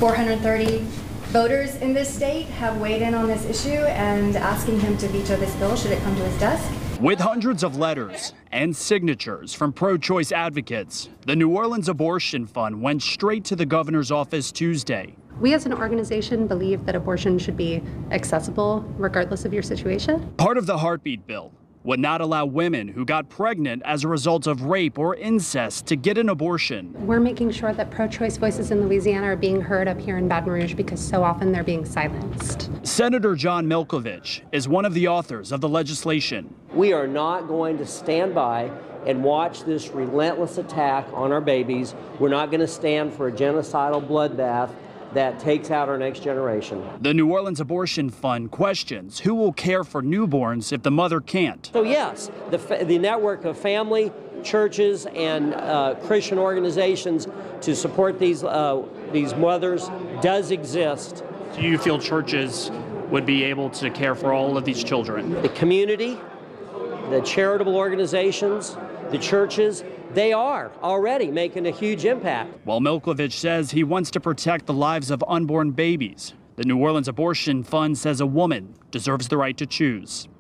430 voters in this state have weighed in on this issue and asking him to veto this bill should it come to his desk. With hundreds of letters and signatures from pro-choice advocates, the New Orleans Abortion Fund went straight to the governor's office Tuesday. We as an organization believe that abortion should be accessible regardless of your situation. Part of the Heartbeat bill would not allow women who got pregnant as a result of rape or incest to get an abortion. We're making sure that pro-choice voices in Louisiana are being heard up here in Baton Rouge because so often they're being silenced. Senator John Milkovich is one of the authors of the legislation. We are not going to stand by and watch this relentless attack on our babies. We're not going to stand for a genocidal bloodbath that takes out our next generation. The New Orleans Abortion Fund questions who will care for newborns if the mother can't. So yes, the network of family, churches, and Christian organizations to support these mothers does exist. Do you feel churches would be able to care for all of these children? The community, the charitable organizations, the churches, they are already making a huge impact. While Milkovich says he wants to protect the lives of unborn babies, the New Orleans Abortion Fund says a woman deserves the right to choose.